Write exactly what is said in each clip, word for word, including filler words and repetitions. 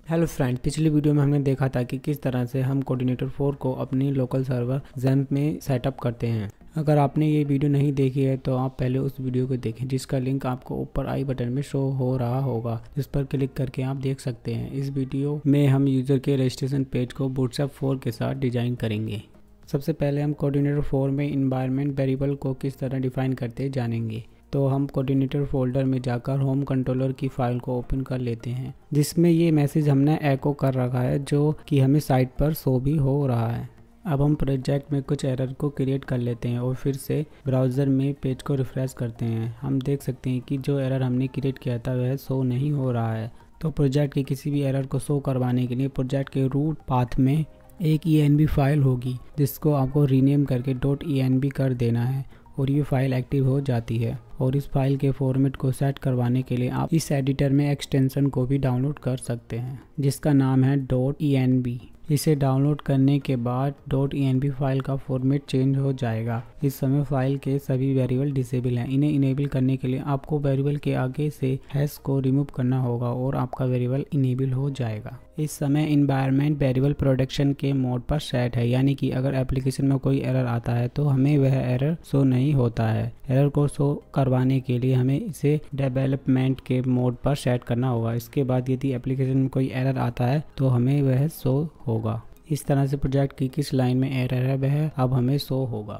Hello friend, पिछली video में हमने देखा था कि किस तरह से हम कोऑर्डिनेटर फोर को अपनी लोकल सर्वर ज़ैम्प में सेटअप करते हैं। अगर आपने ये वीडियो नहीं देखी है तो आप पहले उस वीडियो को देखें, जिसका लिंक आपको ऊपर आई बटन में शो हो रहा होगा। इस पर क्लिक करके आप देख सकते हैं। इस वीडियो में हम यूज़र के रजिस्ट्रेशन पेज को बूटस्ट्रैप फोर के साथ डिजाइन करेंगे। सबसे पहले हम कोऑर्डिनेटर फोर में इन्वायरमेंट वेरिएबल को किस तरह डिफाइन करते जानेंगे। तो हम कोऑर्डिनेटर फोल्डर में जाकर होम कंट्रोलर की फाइल को ओपन कर लेते हैं, जिसमें ये मैसेज हमने एको कर रखा है जो कि हमें साइट पर शो भी हो रहा है। अब हम प्रोजेक्ट में कुछ एरर को क्रिएट कर लेते हैं और फिर से ब्राउज़र में पेज को रिफ्रेश करते हैं। हम देख सकते हैं कि जो एरर हमने क्रिएट किया था वह शो नहीं हो रहा है। तो प्रोजेक्ट के किसी भी एरर को शो करवाने के लिए प्रोजेक्ट के रूट पाथ में एक ई एन बी फाइल होगी, जिसको आपको रीनेम करके डॉट ई एन बी कर देना है और ये फाइल एक्टिव हो जाती है। और इस फाइल के फॉर्मेट को सेट करवाने के लिए आप इस एडिटर में एक्सटेंशन को भी डाउनलोड कर सकते हैं, जिसका नाम है डॉट ई एन बी। इसे डाउनलोड करने के बाद dot E N V file का फॉर्मेट चेंज हो जाएगा। इस समय फाइल के सभी वेरिएबल डिसेबल हैं। इन्हें इनेबल करने के लिए आपको वेरिएबल के आगे से हैश को रिमूव करना होगा और आपका वेरिएबल इनेबल हो जाएगा। इस समय इन्वायरमेंट वेरिएबल प्रोडक्शन के मोड पर सेट है, यानी कि अगर एप्लीकेशन में कोई एरर आता है तो हमें वह एरर शो नहीं होता है। एरर को शो करवाने के लिए हमें इसे डेवलपमेंट के मोड पर सेट करना होगा। इसके बाद यदि एप्लीकेशन में कोई एरर आता है तो हमें वह शो होगा। इस तरह से प्रोजेक्ट की किस लाइन में एरर है वह अब हमें शो होगा।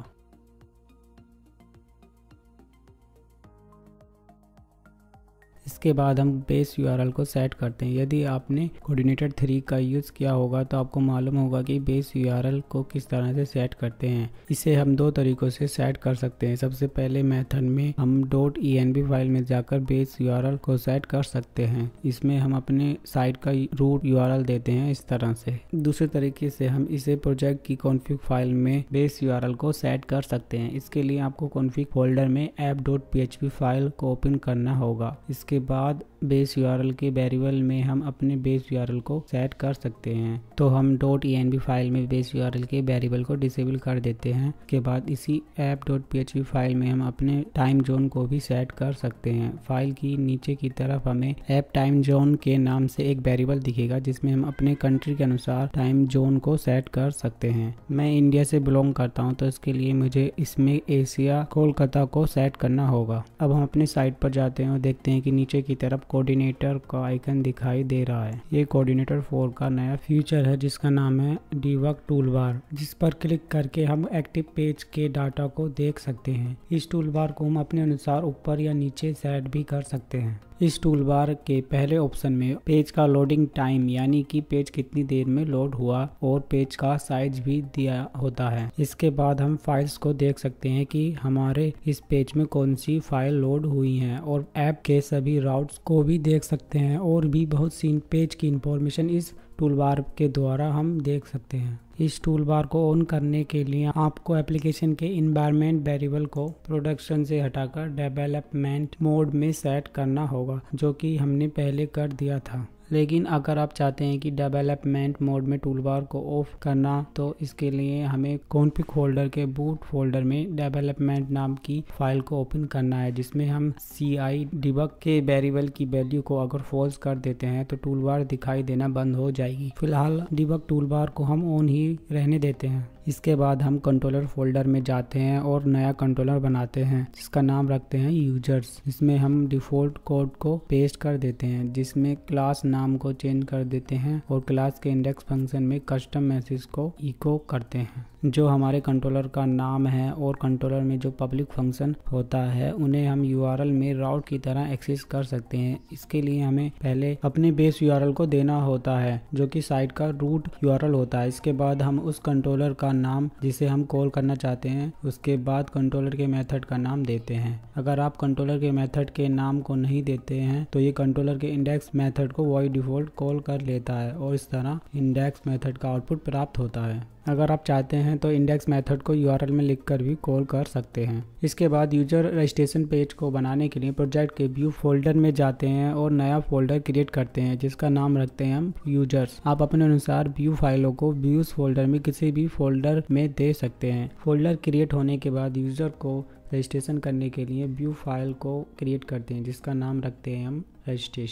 इसके बाद हम बेस यूआरएल को सेट करते हैं। यदि आपने कोऑर्डिनेटर थ्री का यूज़ किया होगा तो आपको मालूम होगा कि बेस यूआरएल को किस तरह से सेट करते हैं। इसे हम दो तरीकों से सेट कर सकते हैं। सबसे पहले मेथड में हम dot E N V file में जाकर बेस यूआरएल को सेट कर सकते हैं। इसमें हम अपने साइट का रूट यूआरएल देते हैं इस तरह से। दूसरे तरीके से हम इसे प्रोजेक्ट की कॉन्फ़िग फाइल में बेस यूआरएल को सेट कर सकते हैं। इसके लिए आपको कॉन्फ़िग फोल्डर में app dot P H P file को ओपन करना होगा। इसके के बाद बेस यूआरएल के वेरिएबल में हम अपने बेस यूआरएल को सेट कर सकते हैं। तो हम dot E N V file में बेस यूआरएल के वेरिएबल को डिसेबल कर देते हैं। के बाद इसी app dot P H P file में हम अपने टाइम जोन को भी सेट कर सकते हैं। फाइल की नीचे की तरफ हमें ऐप टाइम जोन के नाम से एक वेरिएबल दिखेगा, जिसमें हम अपने कंट्री के अनुसार टाइम जोन को सेट कर सकते हैं। मैं इंडिया से बिलोंग करता हूं, तो इसके लिए मुझे इसमें एशिया कोलकाता को सेट करना होगा। अब हम अपनी साइट पर जाते हैं और देखते हैं कि नीचे की तरफ कोऑर्डिनेटर का आइकन दिखाई दे रहा है। ये कोऑर्डिनेटर फोर का नया फीचर है जिसका नाम है डिबग टूलबार, जिस पर क्लिक करके हम एक्टिव पेज के डाटा को देख सकते हैं। इस टूलबार को हम अपने अनुसार ऊपर या नीचे सेट भी कर सकते हैं। इस टूलबार के पहले ऑप्शन में पेज का लोडिंग टाइम, यानी कि पेज कितनी देर में लोड हुआ, और पेज का साइज भी दिया होता है। इसके बाद हम फाइल्स को देख सकते हैं कि हमारे इस पेज में कौन सी फाइल लोड हुई है, और ऐप के सभी राउट्स को भी देख सकते हैं। और भी बहुत सी पेज की इंफॉर्मेशन इस टूलबार के द्वारा हम देख सकते हैं। इस टूलबार को ऑन करने के लिए आपको एप्लीकेशन के इन्वायरमेंट वेरिएबल को प्रोडक्शन से हटाकर डेवलपमेंट मोड में सेट करना होगा, जो कि हमने पहले कर दिया था। लेकिन अगर आप चाहते हैं कि डेवलपमेंट मोड में टूलबार को ऑफ करना, तो इसके लिए हमें कॉन्फ़िग फोल्डर के बूट फोल्डर में डेवलपमेंट नाम की फाइल को ओपन करना है, जिसमें हम सी आई डिबग के वेरिएबल की वैल्यू को अगर फॉल्स कर देते हैं तो टूलबार दिखाई देना बंद हो जाएगी। फिलहाल डिबग टूलबार को हम ऑन ही रहने देते हैं। इसके बाद हम कंट्रोलर फोल्डर में जाते हैं और नया कंट्रोलर बनाते हैं, जिसका नाम रखते हैं यूजर्स। इसमें हम डिफ़ॉल्ट कोड को पेस्ट कर देते हैं, जिसमें क्लास नाम को चेंज कर देते हैं और क्लास के इंडेक्स फंक्शन में कस्टम मैसेज को इको करते हैं, जो हमारे कंट्रोलर का नाम है। और कंट्रोलर में जो पब्लिक फंक्शन होता है उन्हें हम यूआरएल में राउट की तरह एक्सेस कर सकते हैं। इसके लिए हमें पहले अपने बेस यूआरएल को देना होता है, जो कि साइट का रूट यूआरएल होता है। इसके बाद हम उस कंट्रोलर का नाम जिसे हम कॉल करना चाहते हैं, उसके बाद कंट्रोलर के मेथड का नाम देते हैं। अगर आप कंट्रोलर के मेथड के नाम को नहीं देते हैं तो ये कंट्रोलर के इंडेक्स मेथड को वॉइड डिफॉल्ट कॉल कर लेता है और इस तरह इंडेक्स मेथड का आउटपुट प्राप्त होता है। अगर आप चाहते हैं तो इंडेक्स मेथड को यूआरएल में लिखकर भी कॉल कर सकते हैं। इसके बाद यूजर रजिस्ट्रेशन पेज को बनाने के लिए प्रोजेक्ट के व्यू फोल्डर में जाते हैं और नया फोल्डर क्रिएट करते हैं, जिसका नाम रखते हैं हम यूजर्स। आप अपने अनुसार व्यू फाइलों को व्यूज फोल्डर में किसी भी फोल्डर में दे सकते हैं। फोल्डर क्रिएट होने के बाद यूजर को रजिस्ट्रेशन करने के लिए व्यू फाइल को क्रिएट करते हैं, जिसका नाम रखते हैं हम रजिस्ट्रेशन।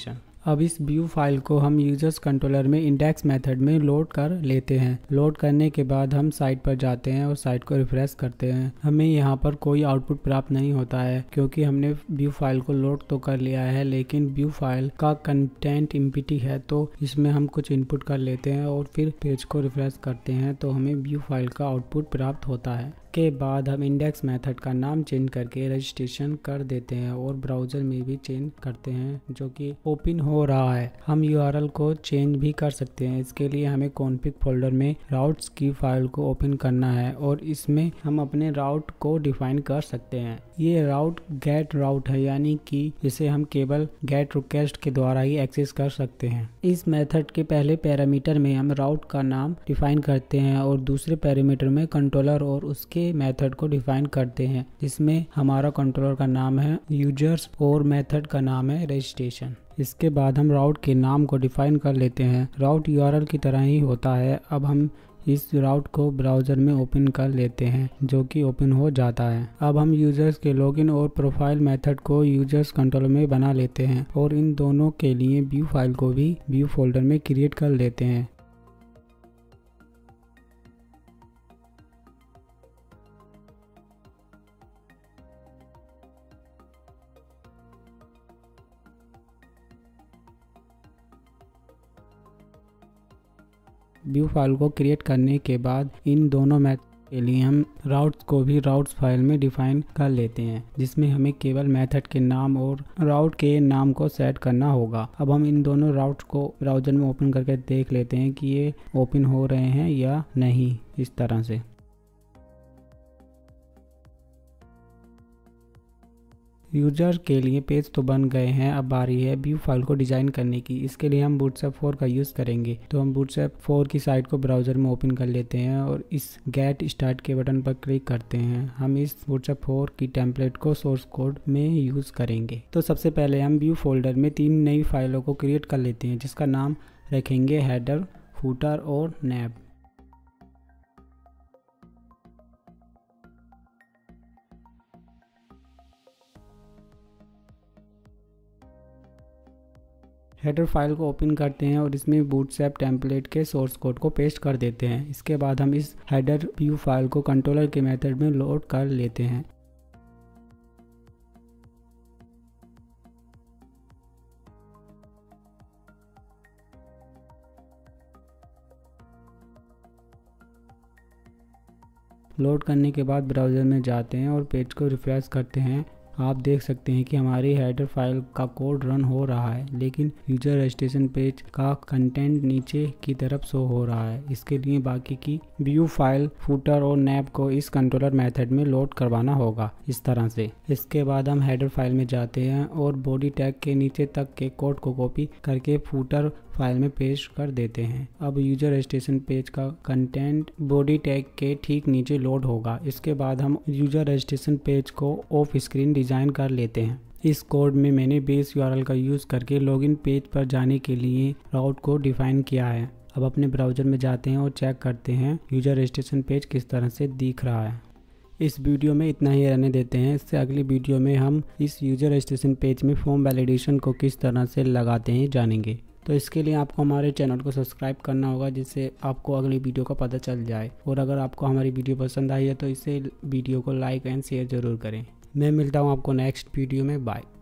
अब इस व्यू फाइल को हम यूजर्स कंट्रोलर में इंडेक्स मेथड में लोड कर लेते हैं। लोड करने के बाद हम साइट पर जाते हैं और साइट को रिफ्रेश करते हैं। हमें यहाँ पर कोई आउटपुट प्राप्त नहीं होता है क्योंकि हमने व्यू फाइल को लोड तो कर लिया है, लेकिन व्यू फाइल का कंटेंट एम्प्टी है, तो इसमें हम कुछ इनपुट कर लेते हैं और फिर पेज को रिफ्रेश करते हैं तो हमें व्यू फाइल का आउटपुट प्राप्त होता है। के बाद हम इंडेक्स मेथड का नाम चेंज करके रजिस्ट्रेशन कर देते हैं और ब्राउज़र में भी चेंज करते हैं जो कि ओपन हो रहा है। हम यूआरएल को चेंज भी कर सकते हैं। इसके लिए हमें कॉन्फ़िग फोल्डर में राउट्स की फाइल को ओपन करना है और इसमें हम अपने राउट को डिफाइन कर सकते हैं। ये राउट गेट राउट है, यानी कि इसे हम केवल गेट रिक्वेस्ट के द्वारा ही एक्सेस कर सकते हैं। इस मेथड के पहले पैरामीटर में हम राउट का नाम डिफाइन करते हैं और दूसरे पैरामीटर में कंट्रोलर और उसके मेथड को डिफाइन करते हैं, जिसमें हमारा कंट्रोलर का नाम है यूजर्स और मेथड का नाम है रजिस्ट्रेशन। इसके बाद हम राउट के नाम को डिफाइन कर लेते हैं। राउट यूआरएल की तरह ही होता है। अब हम इस राउट को ब्राउज़र में ओपन कर लेते हैं जो कि ओपन हो जाता है। अब हम यूजर्स के लॉगिन और प्रोफाइल मेथड को यूजर्स कंट्रोलर में बना लेते हैं और इन दोनों के लिए व्यू फाइल को भी व्यू फोल्डर में क्रिएट कर लेते हैं। व्यू फाइल को क्रिएट करने के बाद इन दोनों मेथड के लिए हम राउट्स को भी राउट्स फाइल में डिफाइन कर लेते हैं, जिसमें हमें केवल मेथड के नाम और राउट के नाम को सेट करना होगा। अब हम इन दोनों राउट्स को ब्राउज़र में ओपन करके देख लेते हैं कि ये ओपन हो रहे हैं या नहीं। इस तरह से यूजर के लिए पेज तो बन गए हैं। अब बारी है व्यू फाइल को डिज़ाइन करने की। इसके लिए हम बूटस्ट्रैप फोर का यूज़ करेंगे। तो हम बूटस्ट्रैप फोर की साइट को ब्राउज़र में ओपन कर लेते हैं और इस गेट स्टार्ट के बटन पर क्लिक करते हैं। हम इस बूटस्ट्रैप फोर की टेम्पलेट को सोर्स कोड में यूज़ करेंगे। तो सबसे पहले हम व्यू फोल्डर में तीन नई फाइलों को क्रिएट कर लेते हैं, जिसका नाम रखेंगे हेडर, फूटर और नैब। हेडर फाइल को ओपन करते हैं और इसमें बूटस्ट्रैप टेम्पलेट के सोर्स कोड को पेस्ट कर देते हैं। इसके बाद हम इस हेडर व्यू फाइल को कंट्रोलर के मेथड में लोड कर लेते हैं। लोड करने के बाद ब्राउज़र में जाते हैं और पेज को रिफ्रेश करते हैं। आप देख सकते हैं कि हमारी हेडर फाइल का कोड रन हो रहा है, लेकिन यूजर रजिस्ट्रेशन पेज का कंटेंट नीचे की तरफ शो हो रहा है। इसके लिए बाकी की व्यू फाइल, फूटर और नैब को इस कंट्रोलर मेथड में लोड करवाना होगा इस तरह से। इसके बाद हम हेडर फाइल में जाते हैं और बॉडी टैग के नीचे तक के कोड को कॉपी करके फूटर फाइल में पेस्ट कर देते हैं। अब यूजर रजिस्ट्रेशन पेज का कंटेंट बॉडी टैग के ठीक नीचे लोड होगा। इसके बाद हम यूजर रजिस्ट्रेशन पेज को ऑफ स्क्रीन डिज़ाइन कर लेते हैं। इस कोड में मैंने बेस यूआरएल का यूज़ करके लॉगिन पेज पर जाने के लिए राउट को डिफाइन किया है। अब अपने ब्राउज़र में जाते हैं और चेक करते हैं यूजर रजिस्ट्रेशन पेज किस तरह से दिख रहा है। इस वीडियो में इतना ही रहने देते हैं। इससे अगली वीडियो में हम इस यूजर रजिस्ट्रेशन पेज में फॉर्म वैलिडेशन को किस तरह से लगाते हैं जानेंगे। तो इसके लिए आपको हमारे चैनल को सब्सक्राइब करना होगा, जिससे आपको अगली वीडियो का पता चल जाए। और अगर आपको हमारी वीडियो पसंद आई है तो इसे वीडियो को लाइक एंड शेयर ज़रूर करें। मैं मिलता हूँ आपको नेक्स्ट वीडियो में। बाय।